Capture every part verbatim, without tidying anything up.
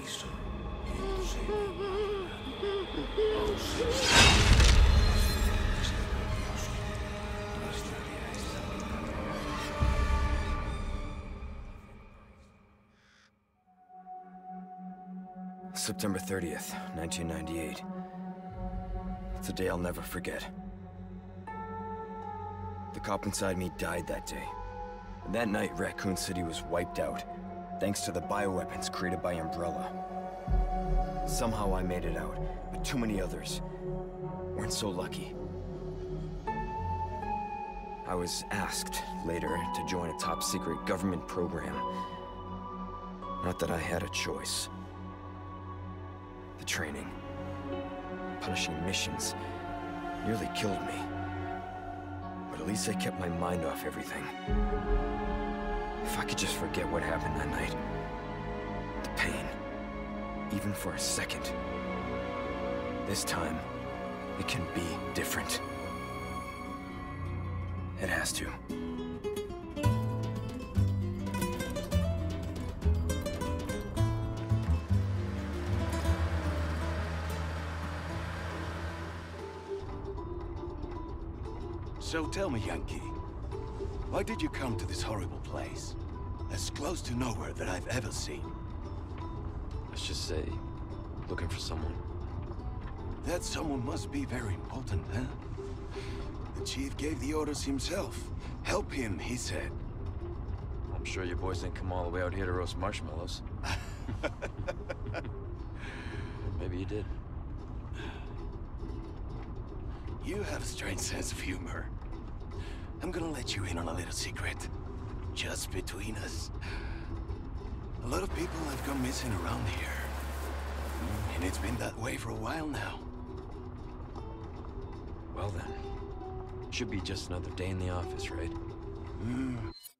Cristo. September thirtieth, nineteen ninety-eight. It's a day I'll never forget. The cop inside me died that day. And that night, Raccoon City was wiped out, thanks to the bioweapons created by Umbrella. Somehow I made it out, but too many others weren't so lucky. I was asked later to join a top-secret government program. Not that I had a choice. The training, punishing missions, nearly killed me. But at least I kept my mind off everything. If I could just forget what happened that night, the pain, even for a second. This time, it can be different. It has to. So tell me, Yankee, why did you come to this horrible place? As close to nowhere that I've ever seen. Let's just say, looking for someone. That someone must be very important, huh? The chief gave the orders himself. Help him, he said. I'm sure your boys didn't come all the way out here to roast marshmallows. Maybe you did. You have a strange sense of humor. I'm gonna let you in on a little secret. Just between us. A lot of people have gone missing around here. And it's been that way for a while now. Well then, should be just another day in the office, right? Hmm.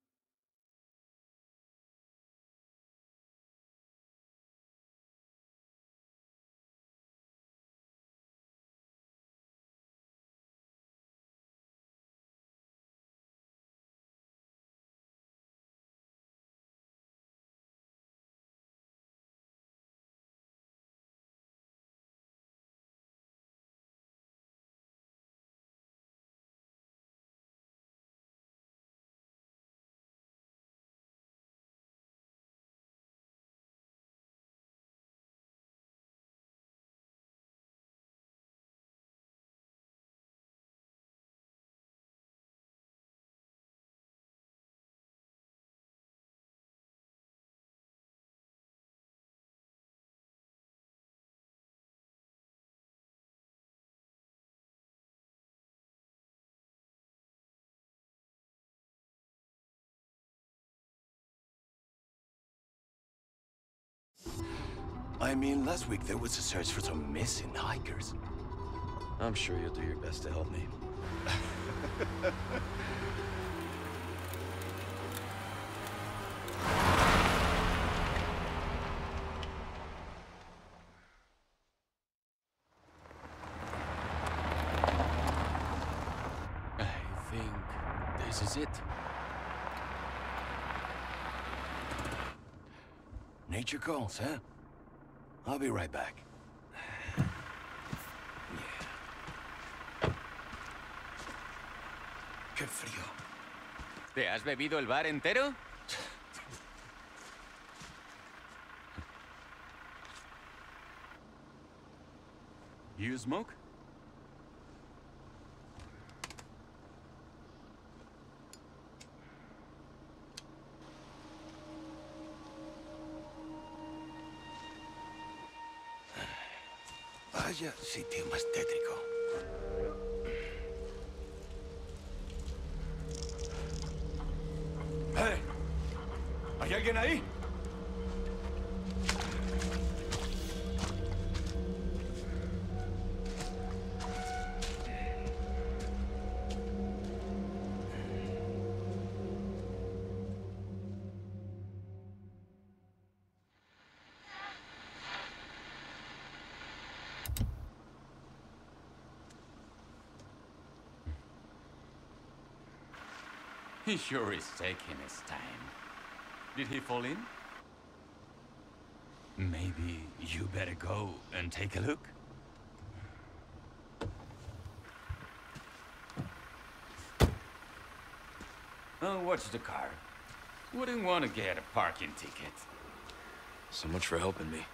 I mean, last week there was a search for some missing hikers. I'm sure you'll do your best to help me. I think this is it. Nature calls, huh? I'll be right back. Qué frío. ¿Te has bebido el bar entero? You smoke? Vaya sitio más tétrico. ¡Eh! ¿Hay alguien ahí? He sure is taking his time. Did he fall in? Maybe you better go and take a look. Oh, watch the car. Wouldn't want to get a parking ticket. So much for helping me.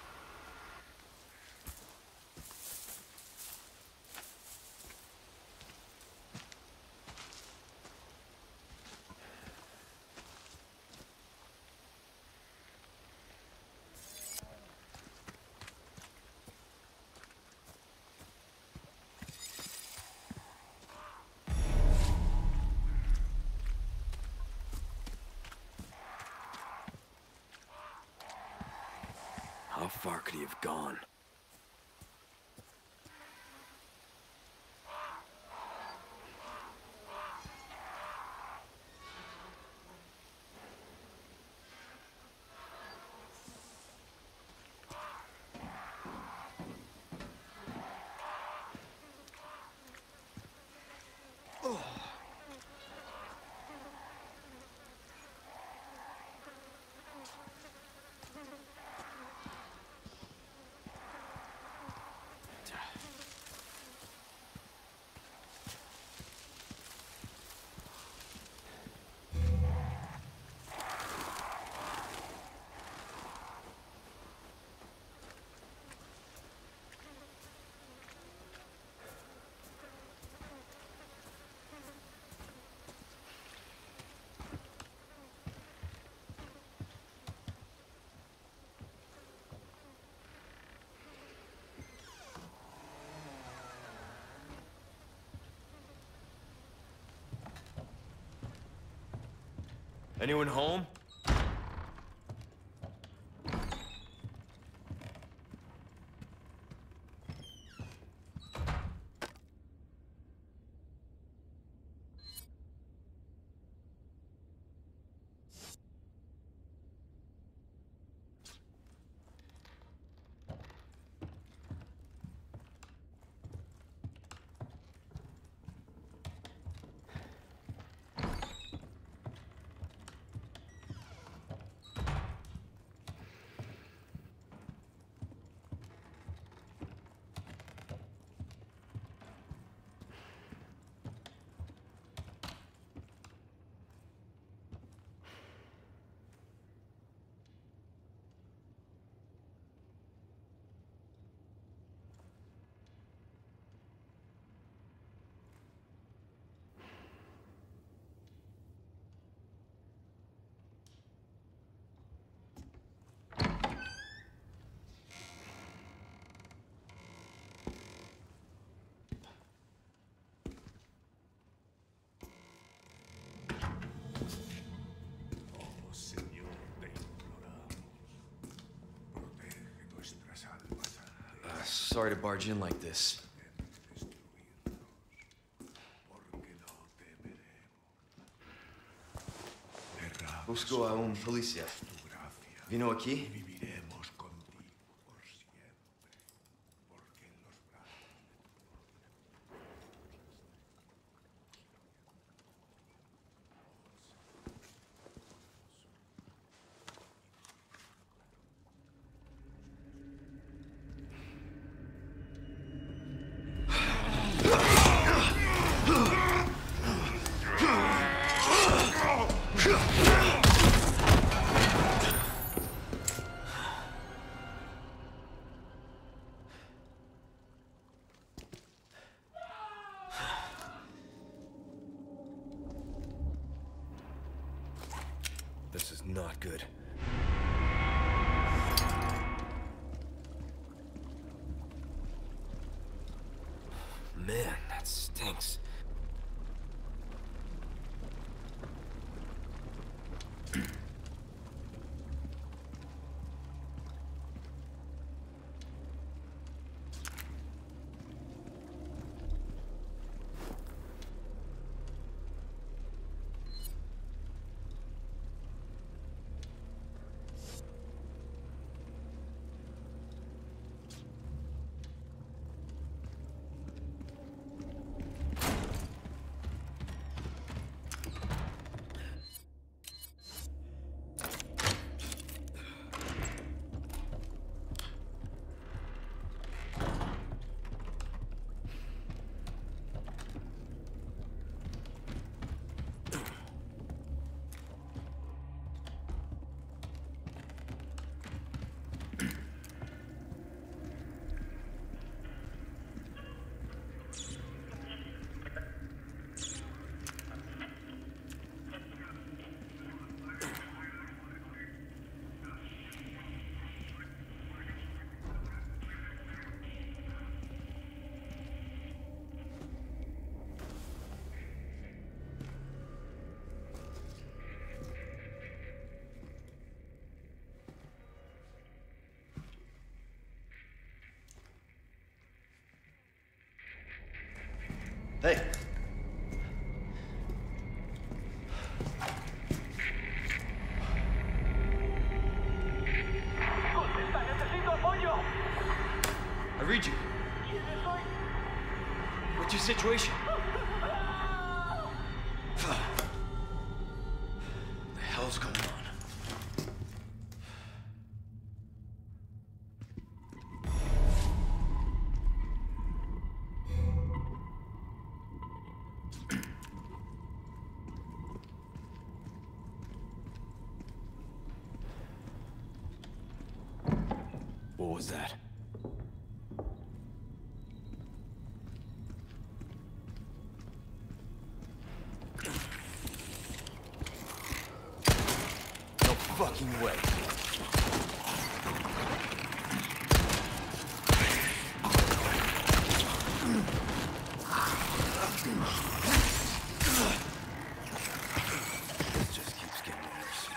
How far could he have gone? Anyone home? Sorry to barge in like this. Busco a un policía. Vino aquí? This is not good. Man, that stinks. Hey. Contesta, necesito apoyo. I read you. What's your situation? What the hell's going on? What was that? No fucking way. This just keeps getting worse.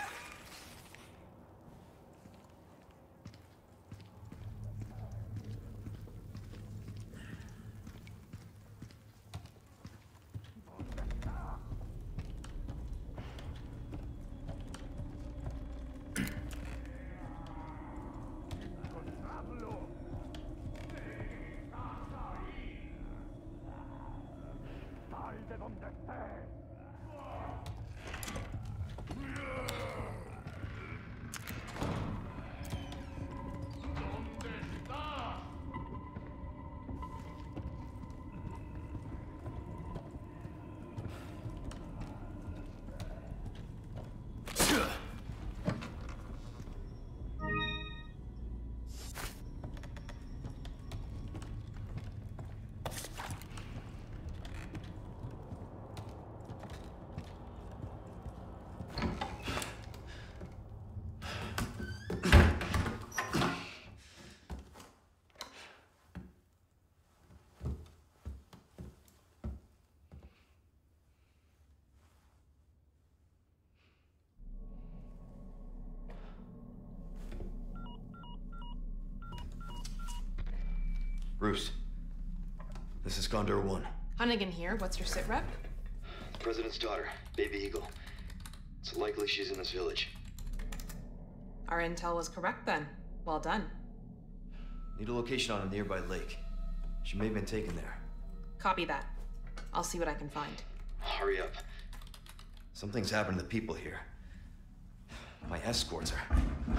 Bruce, this is Condor One. Hunnigan here. What's your sit rep? President's daughter, Baby Eagle. It's likely she's in this village. Our intel was correct then. Well done. Need a location on a nearby lake. She may have been taken there. Copy that. I'll see what I can find. Hurry up. Something's happened to the people here. My escorts are...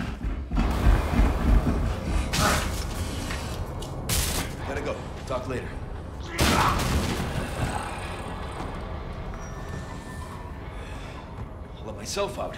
Gotta go. Talk later. I'll let myself out.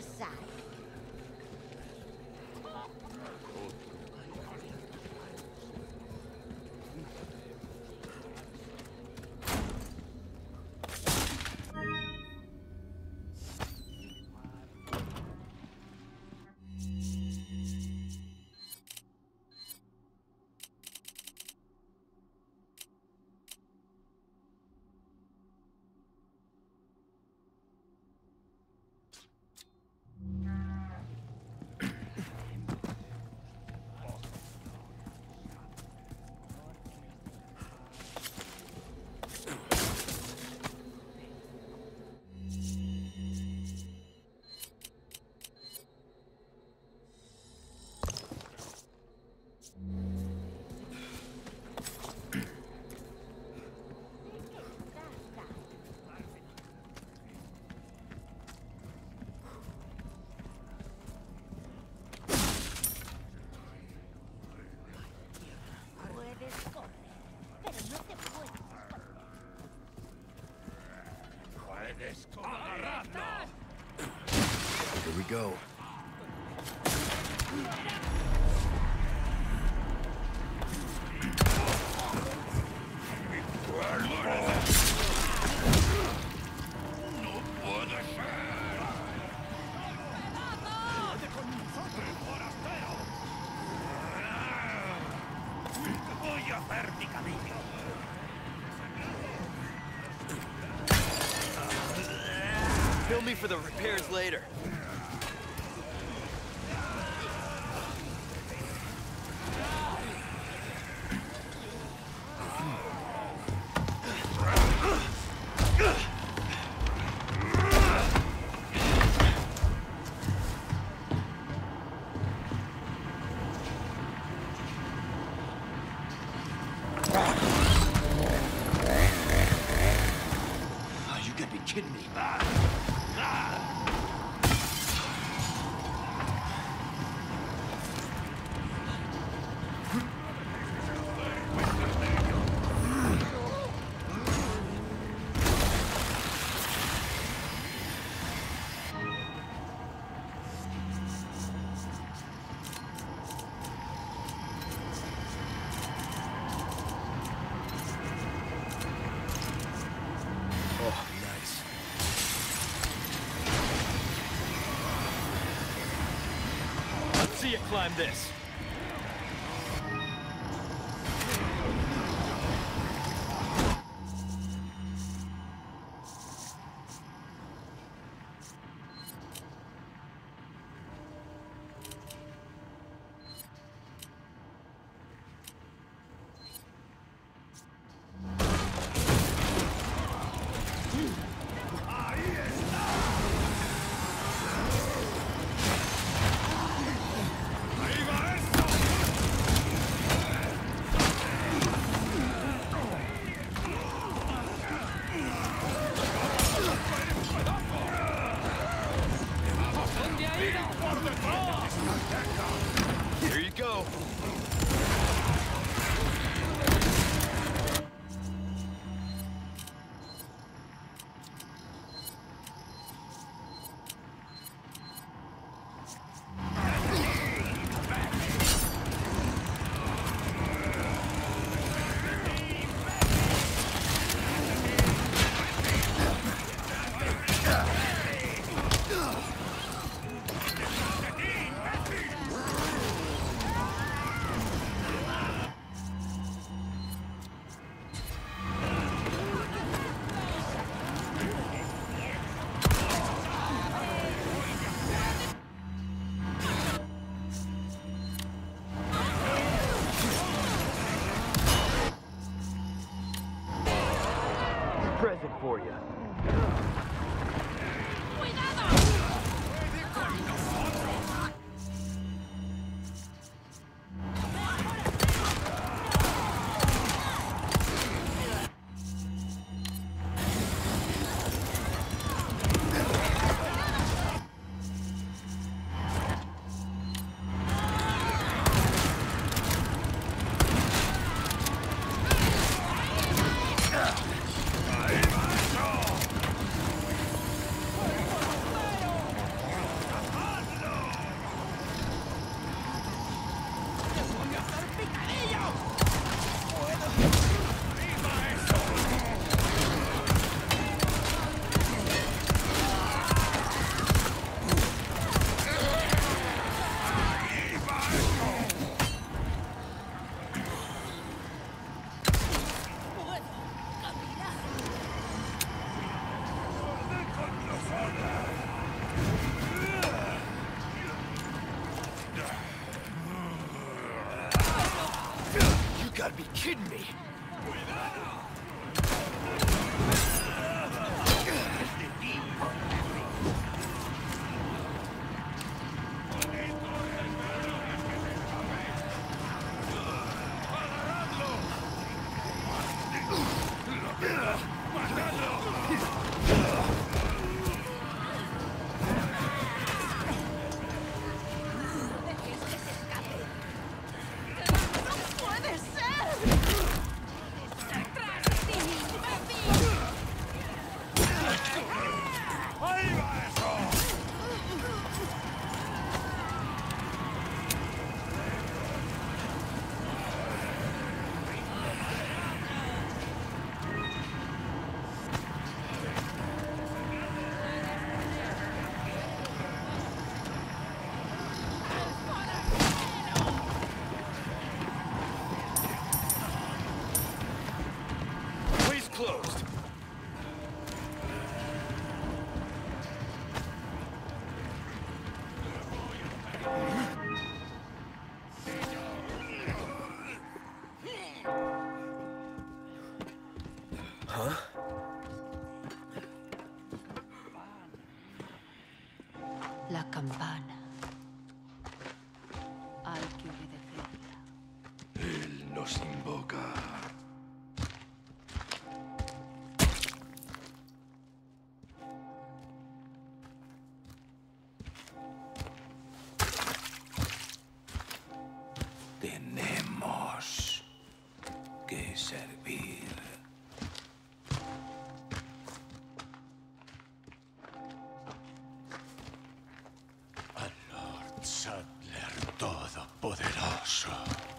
assai. Here we go. Bill me for the repairs later. Oh, you gotta be kidding me. Oh, nice. Let's see you climb this. Here you go. Present for you. Ahí va eso. gotta be kidding me! Closed. Huh? La campana. Hay que obedecerla. Él nos invoca. Tenemos que servir. Al Lord Saddler Todopoderoso.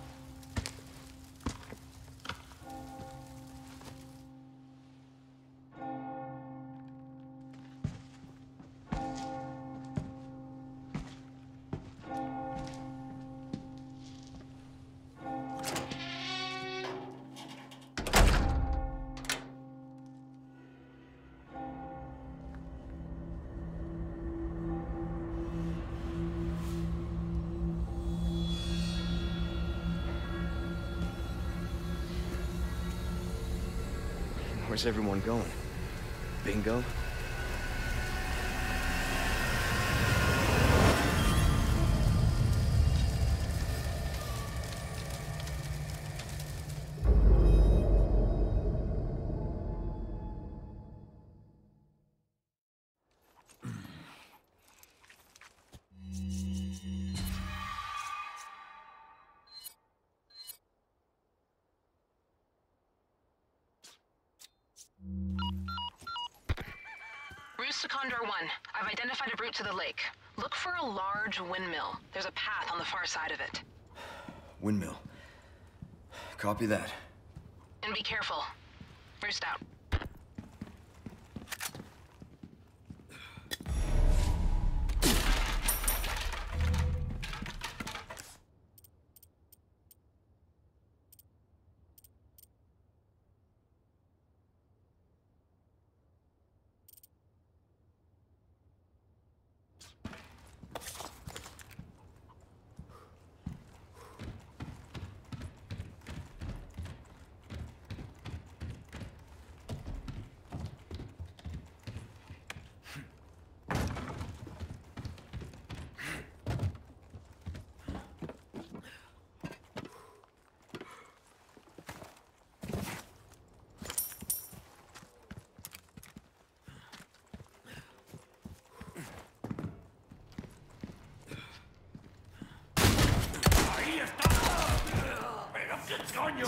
Where's everyone going? Bingo? Roost to Condor one. I've identified a route to the lake. Look for a large windmill. There's a path on the far side of it. Windmill. Copy that. And be careful. Roost out. ¡Coño!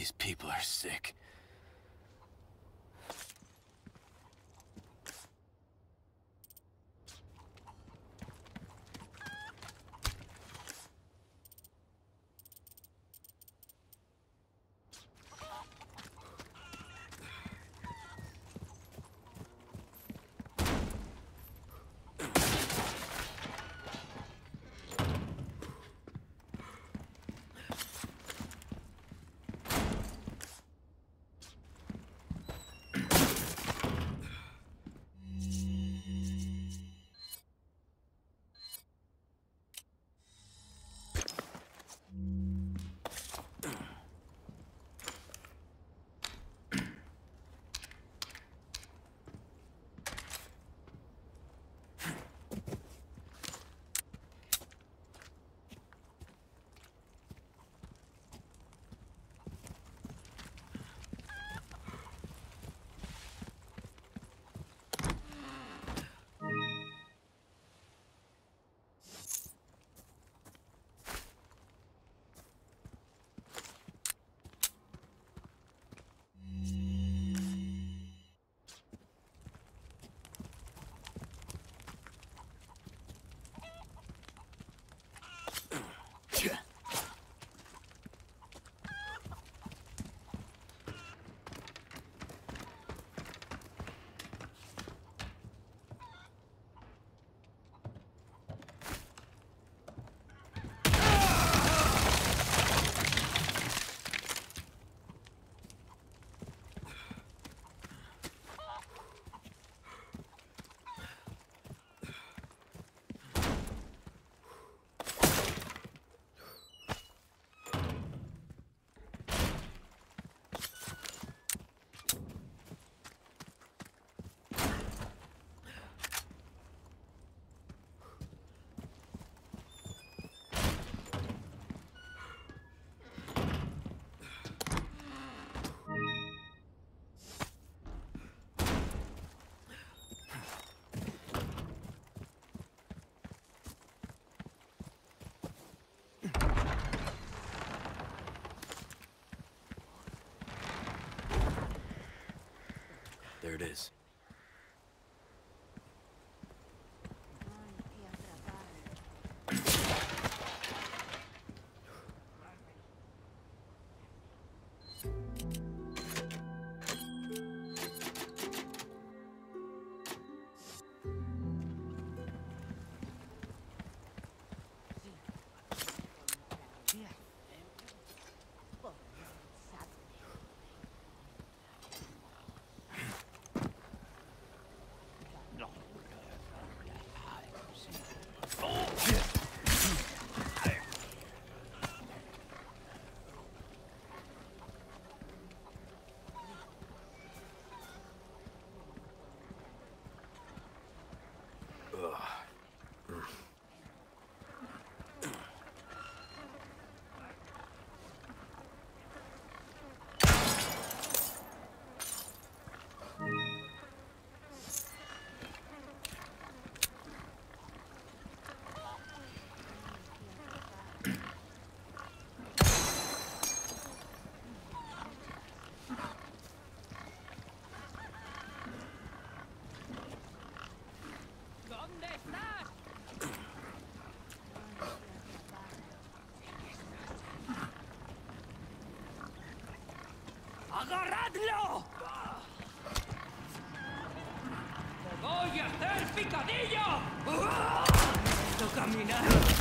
These people are sick. There it is. ¡Agarradlo! ¡Te voy a hacer picadillo! ¡Esto caminar!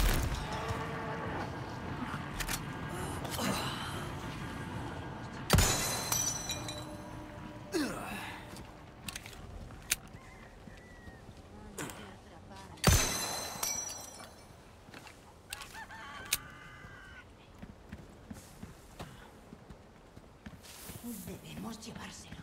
Debemos llevárselo.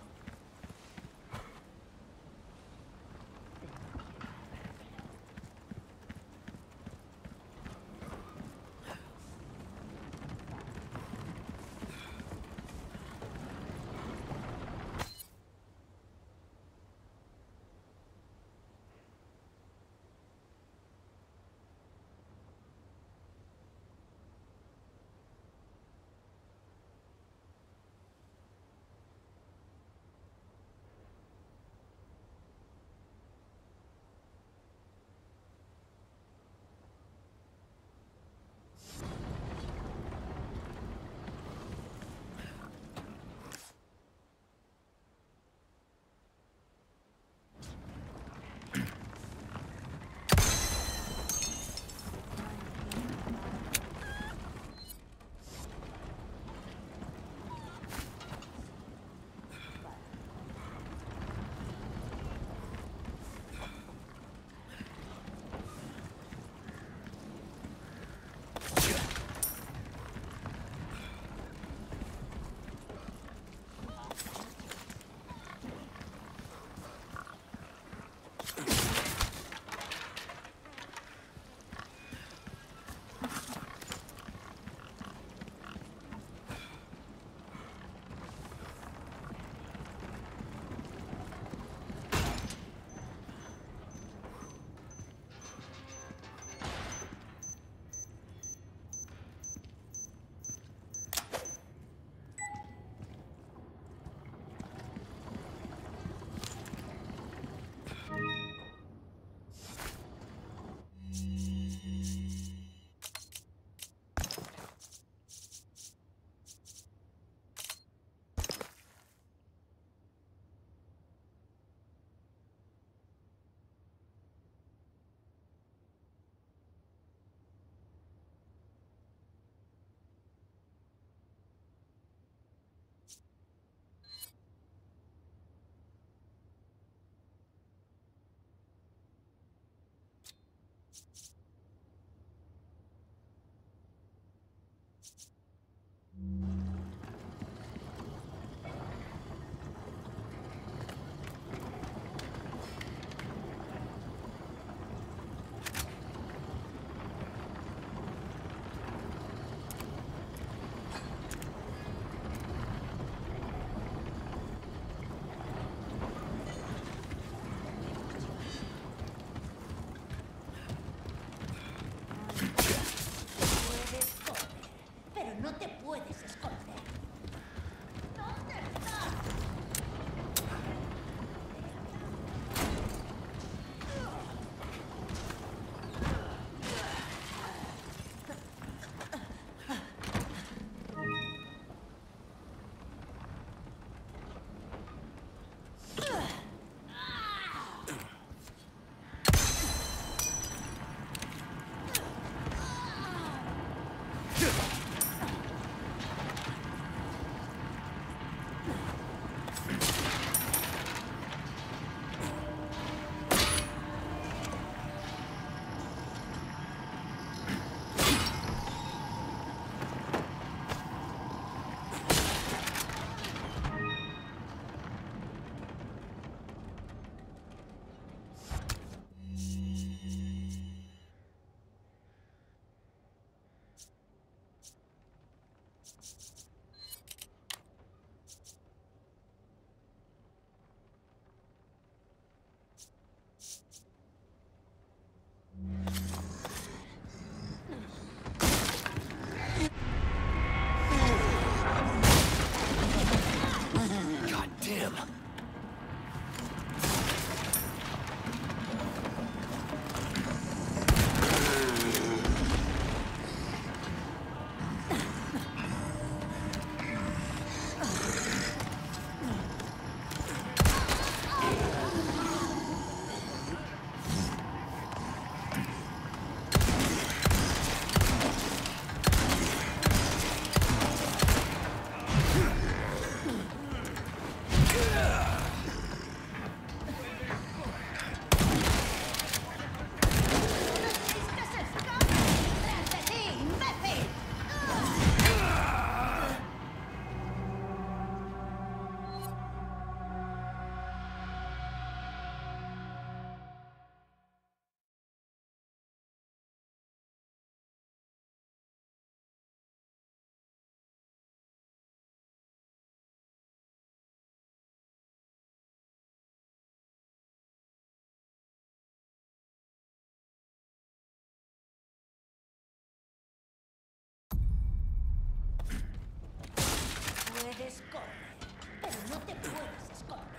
Puedes correr, pero no te puedes esconder.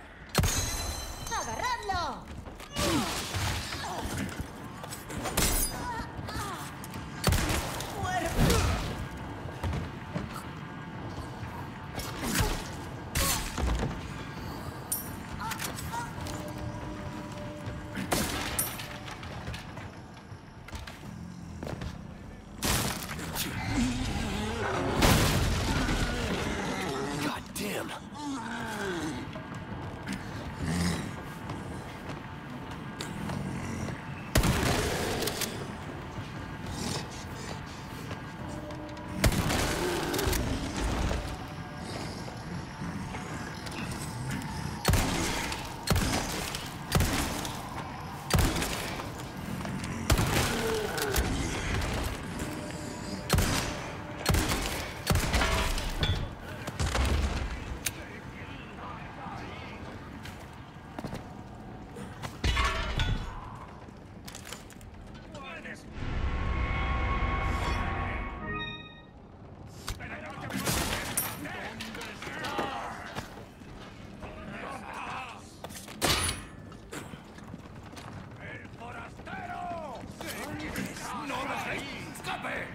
¡Agarradlo! ¡Escape!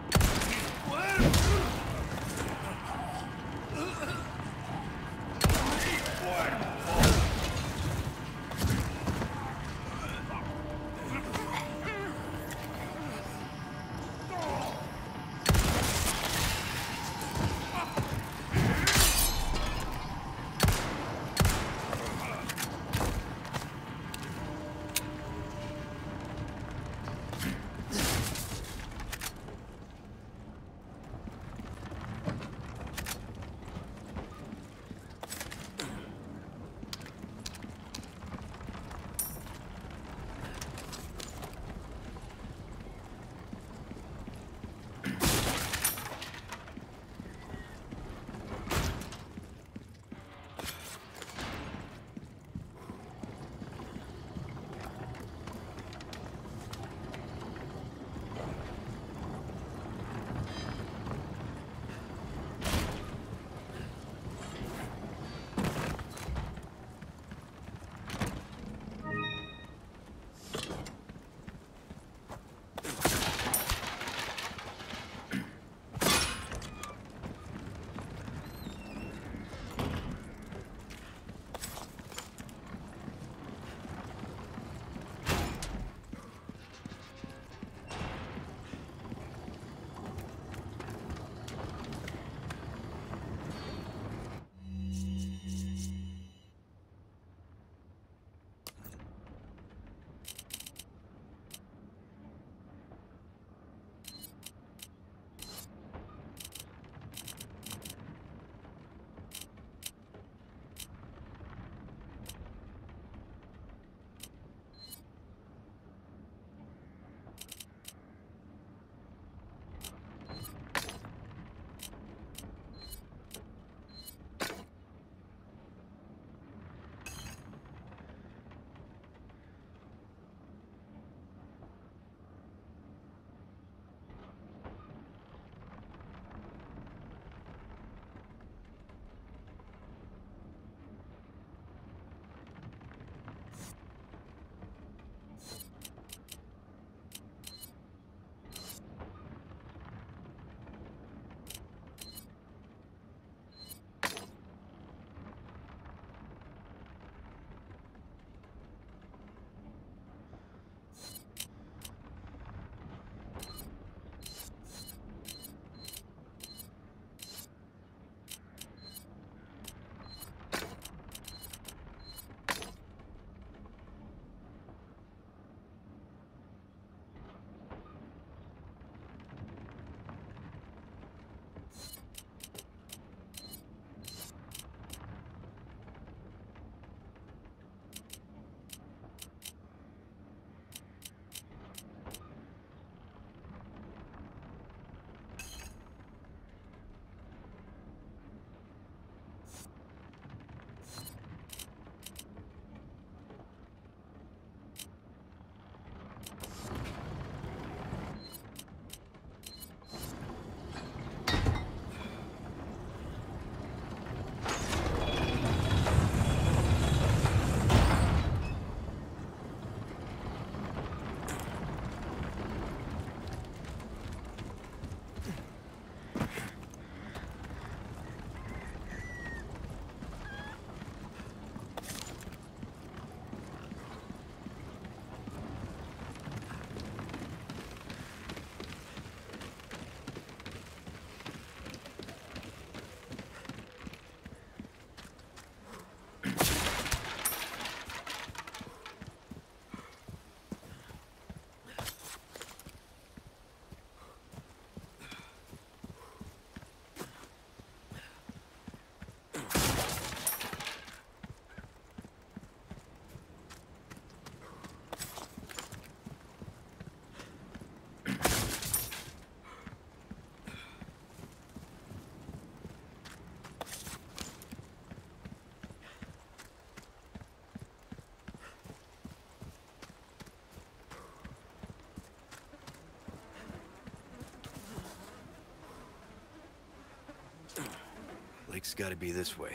Lake's gotta be this way.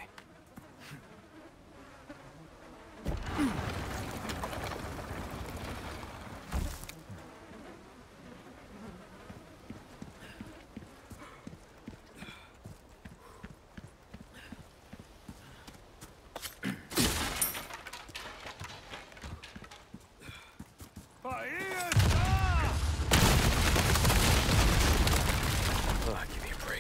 Oh, give me a break.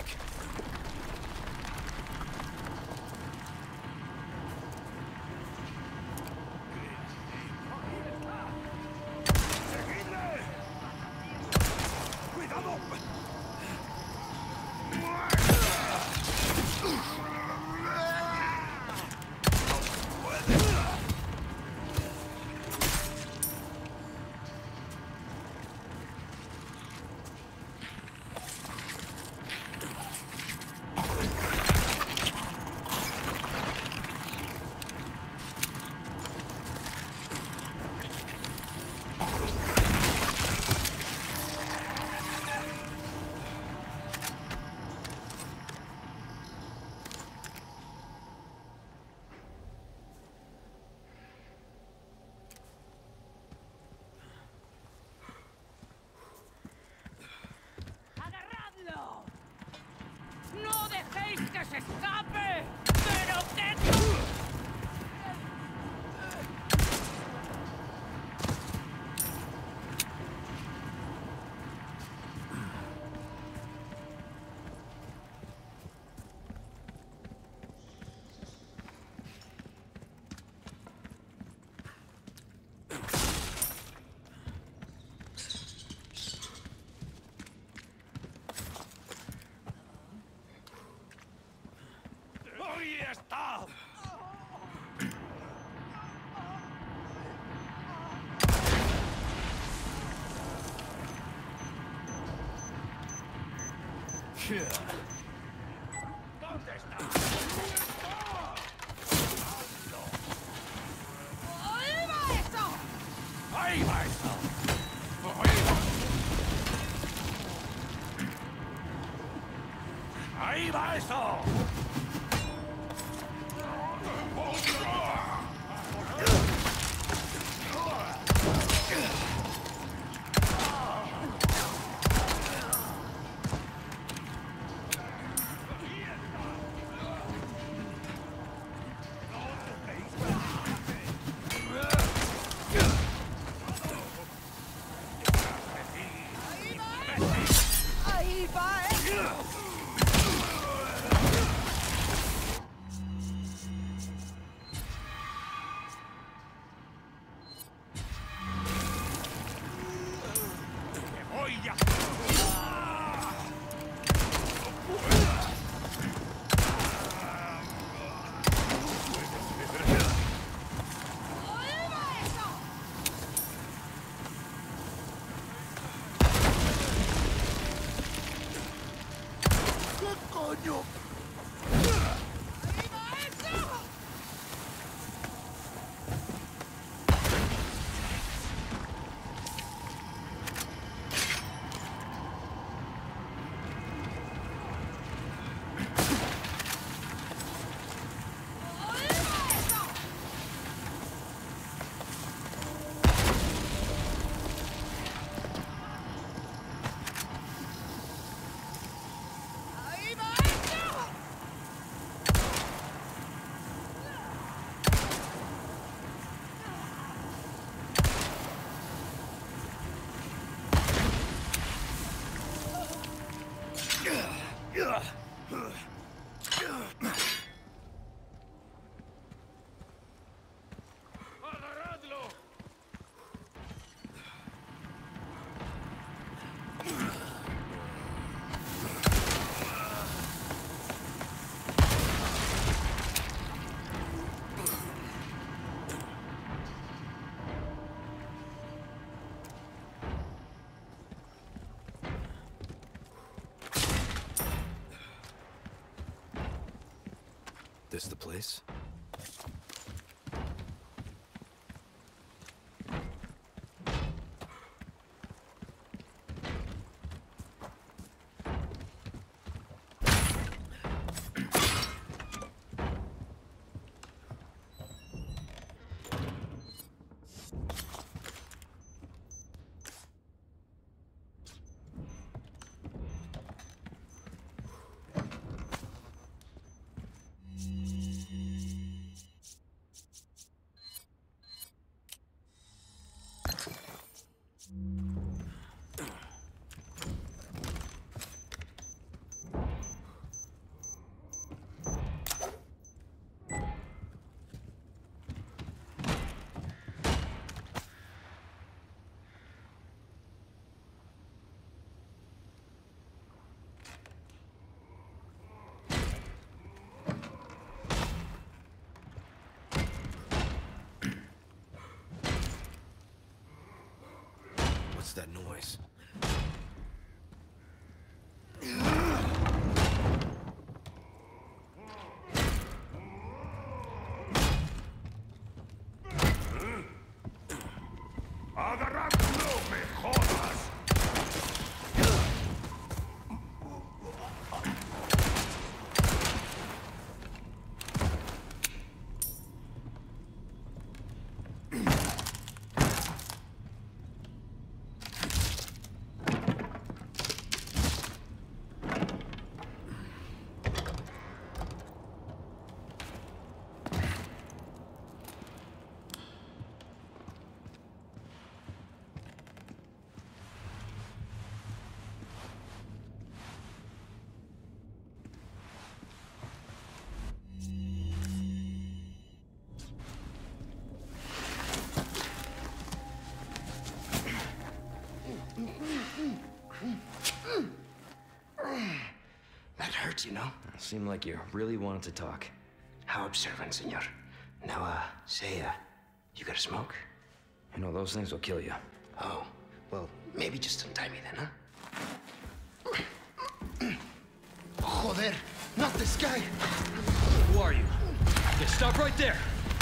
¡No dejéis que se escape! ¡Pero qué! ¡Ahí está! ¿Dónde está? ¡Ahí va eso! ¡Ahí va eso! ¡Ahí va eso! ¡Ahí va eso! ¡Me voy ya! ¡Ahí va eso! ¿Qué coño? ¡Ahí va eso! ¡Ahí va eso! ¡Ahí va eso! ¡Agarradlo! This the place? What's that noise? Agarrad, no me jodas. That hurts, you know? Seemed like you really wanted to talk. How observant, senor. Now, uh, say, uh, you got a smoke? You know, those things will kill you. Oh, well, maybe just untie me then, huh? Joder, not this guy! Who are you? Okay, stop right there!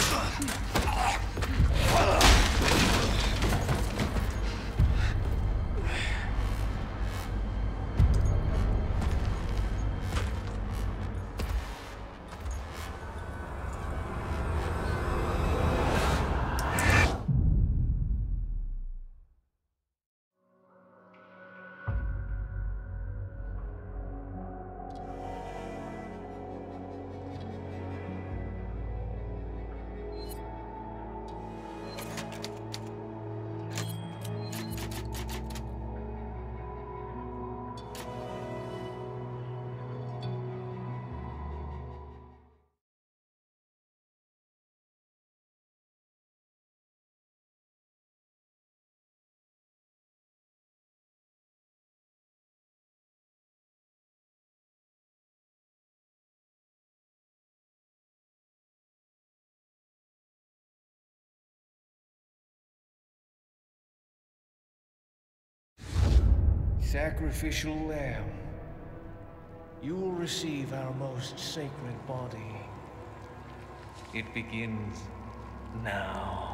Sacrificial lamb, you will receive our most sacred body. It begins now.